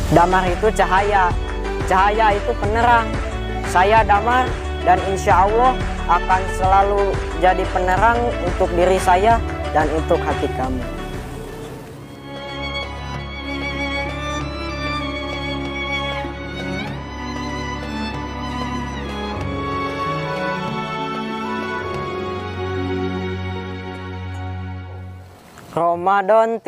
Damar itu cahaya, cahaya itu penerang. Saya Damar dan insya Allah akan selalu jadi penerang untuk diri saya dan untuk hati kamu. Ramadan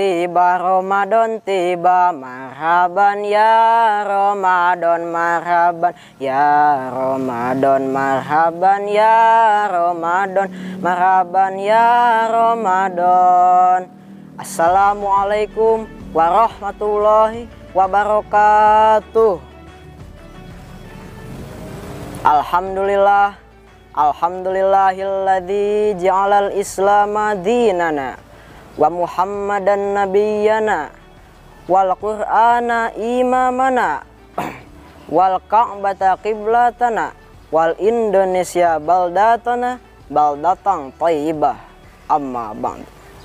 tiba, marhaban ya Ramadan, marhaban ya Ramadan, marhaban ya Ramadan, marhaban ya Ramadan. Assalamualaikum warahmatullahi wabarakatuh. Alhamdulillah, alhamdulillahilladzi ja'alal islama dinana wa Muhammadan nabiyyana wal Qur'ana imamana wal Ka'bata qiblatana wal Indonesia baldatana baldatan thayyibah, amma ba'd.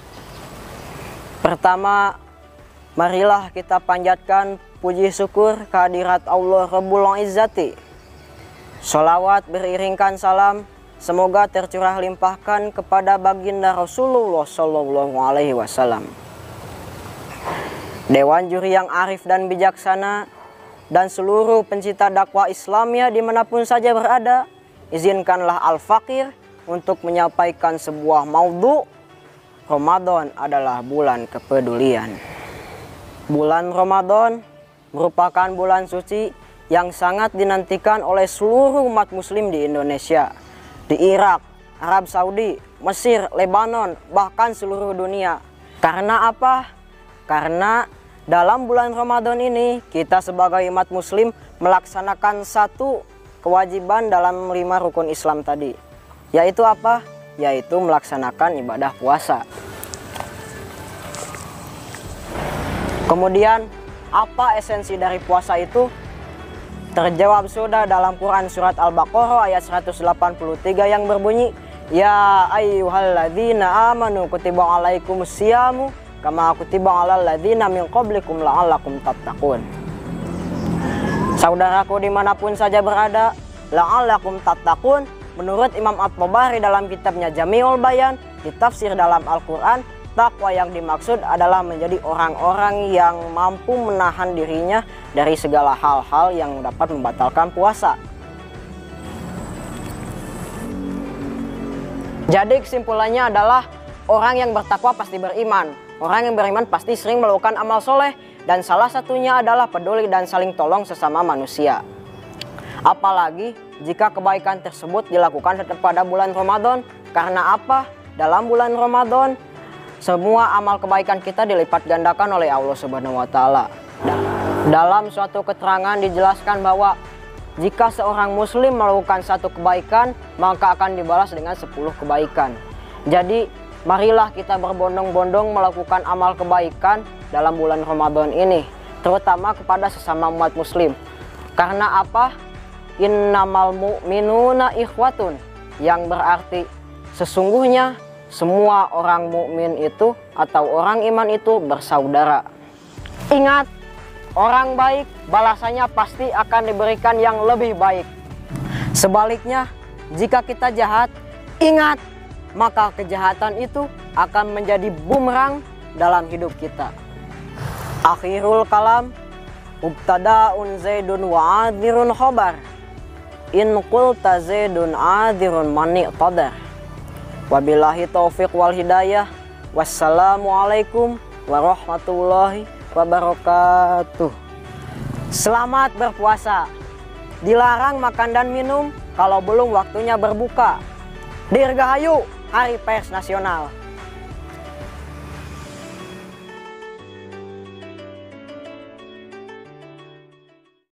Pertama, marilah kita panjatkan puji syukur kehadirat Allah Rabbul Izzati. Sholawat beriringkan salam semoga tercurah limpahkan kepada baginda Rasulullah Shallallahu Alaihi Wasallam. Dewan juri yang arif dan bijaksana dan seluruh pencinta dakwah Islamnya dimanapun saja berada, izinkanlah Al-Fakir untuk menyampaikan sebuah maudhu. Ramadan adalah bulan kepedulian. Bulan Ramadan merupakan bulan suci yang sangat dinantikan oleh seluruh umat muslim di Indonesia, di Irak, Arab Saudi, Mesir, Lebanon, bahkan seluruh dunia. Karena apa? Karena dalam bulan Ramadan ini kita sebagai umat muslim melaksanakan satu kewajiban dalam 5 rukun Islam tadi. Yaitu apa? Yaitu melaksanakan ibadah puasa. Kemudian apa esensi dari puasa itu? Terjawab sudah dalam Quran surat Al-Baqarah ayat 183 yang berbunyi, Ya ayyuhalladzina amanu kutiba alaikumus siyamu kama kutiba alal ladzina min qablikum la'allakum tattaqun. Saudaraku dimanapun saja berada, la'allakum tattaqun menurut Imam At-Tabari dalam kitabnya Jami'ul Bayan, ditafsir dalam Al-Quran, takwa yang dimaksud adalah menjadi orang-orang yang mampu menahan dirinya dari segala hal-hal yang dapat membatalkan puasa. Jadi kesimpulannya adalah orang yang bertakwa pasti beriman. Orang yang beriman pasti sering melakukan amal soleh. Dan salah satunya adalah peduli dan saling tolong sesama manusia. Apalagi jika kebaikan tersebut dilakukan pada bulan Ramadan. Karena apa? Dalam bulan Ramadan semua amal kebaikan kita dilipat gandakan oleh Allah Subhanahu wa Ta'ala. Dalam suatu keterangan dijelaskan bahwa jika seorang muslim melakukan satu kebaikan, maka akan dibalas dengan 10 kebaikan. Jadi marilah kita berbondong-bondong melakukan amal kebaikan dalam bulan Ramadan ini, terutama kepada sesama umat muslim. Karena apa? Innamal mu'minuna ikhwatun, yang berarti sesungguhnya semua orang mukmin itu atau orang iman itu bersaudara. Ingat, orang baik balasannya pasti akan diberikan yang lebih baik. Sebaliknya, jika kita jahat, ingat, maka kejahatan itu akan menjadi bumerang dalam hidup kita. Akhirul kalam, ubtada'un zaidun wa adhirun khobar, in qulta zaidun adhirun mani' tadar. Wabillahi taufiq wal hidayah. Wassalamualaikum warahmatullahi wabarakatuh. Selamat berpuasa. Dilarang makan dan minum kalau belum waktunya berbuka. Dirgahayu Hari Pers Nasional.